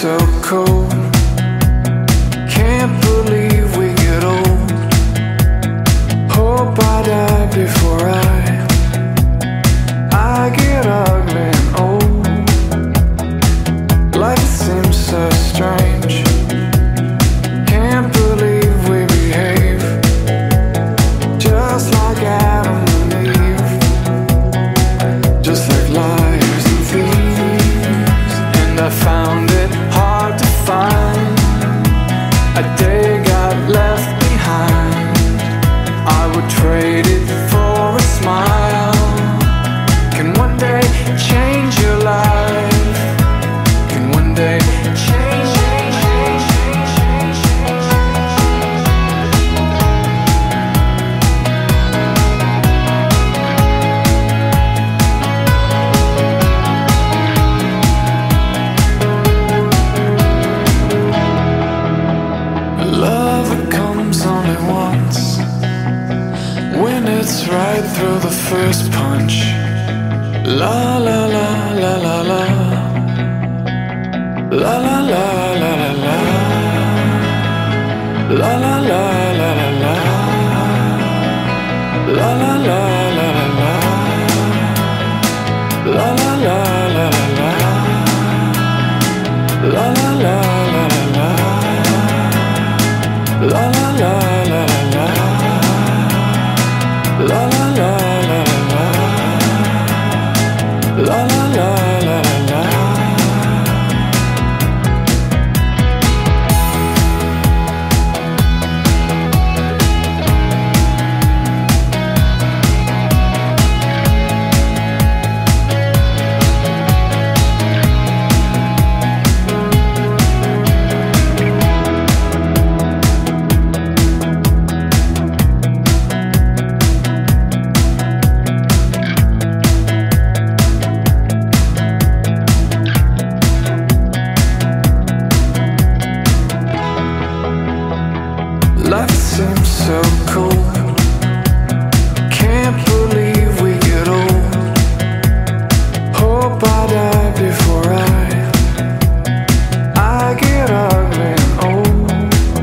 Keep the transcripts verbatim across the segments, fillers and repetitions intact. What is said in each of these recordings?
so cold. Can't believe we get old. Hope I die before I I get ugly and old. Life seems so strange. Can't believe we behave just like Adam and Eve, just like liars and thieves. And I found it hard to find a day got left behind. I would trade it for a smile. Can one day change your life? Can one day change, change, change, change, change, change. Love comes only once, when it's right through the first punch. La la la la la la. La la la la la la. La la la la la la. La la la la la la. La la la la la la. La la la la la la. La la la la la la. La la la la la la. La la la la la la. Life seems so cold. Can't believe we get old. Hope I die before I I get ugly and old.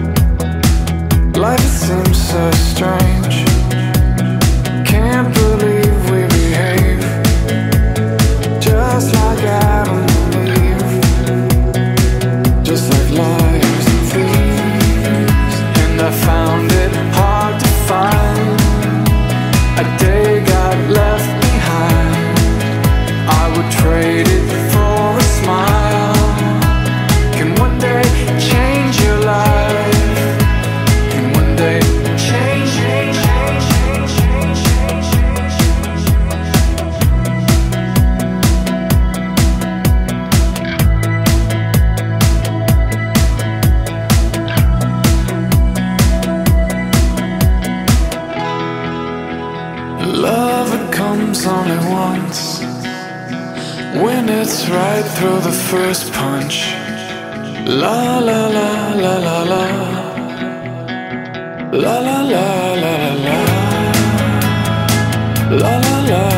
Life seems so strange. Can't believe we behave just like Adam and Eve, just like liars and thieves. I found it hard to find a day got left behind. I would trade it for a smile. Can one day change your life? Can one day change, change, change, change, change, change, change, Love it comes only once, when it's right through the first punch. La la la la la la. La la la la la la. La la la.